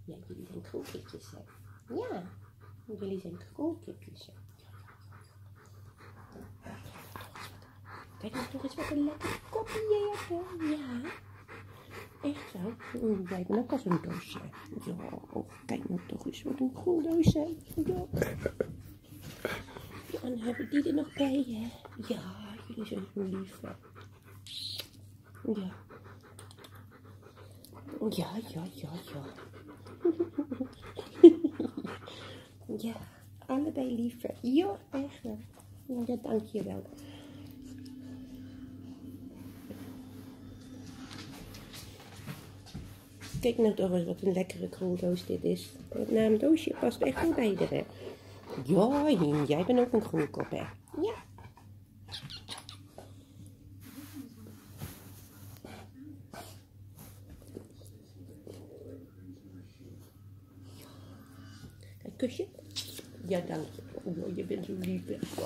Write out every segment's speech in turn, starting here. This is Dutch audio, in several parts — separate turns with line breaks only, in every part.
Ja, jullie zijn kroelkipjes, hè? Ja, jullie zijn kroelkipjes, hè? Kijk nou toch eens wat een lekker kopje je hebt, hè? Ja. Echt zo? Jij bent ook als een doosje. Ja, oh, kijk nou toch eens wat een groen doosje. Ja. Ja, en hebben die er nog bij, hè? Ja, jullie zijn zo lief, hè? Ja. Ja, ja, ja, ja. Ja, allebei lief, hè? Ja, echt, hè? Ja, dank je wel. Kijk nou toch eens wat een lekkere kroeldoos dit is. Het naamdoosje past echt wel bij er, hè? Ja, jij bent ook een groenkop, hè? Ja. Een kusje? Ja, dank je. Oh, je bent zo lief, hè? Ja.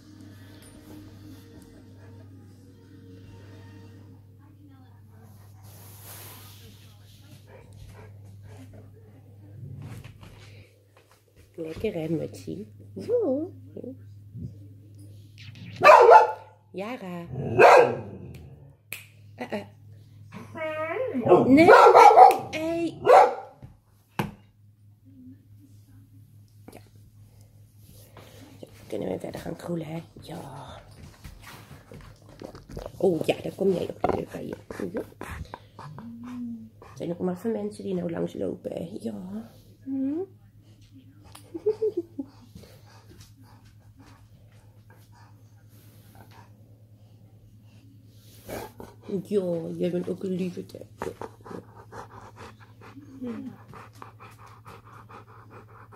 Lekker, hè, Mutsie? Zo. Yara. Nee. Hey. Ja. Zo, kunnen we verder gaan kroelen, hè? Ja. Oh ja, daar kom jij ook weer bij je. Ja. Er zijn ook maar veel mensen die nou langs lopen, hè? Ja. Ja, jij bent ook een lieve tijd.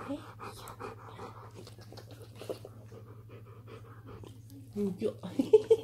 Ja. Ja.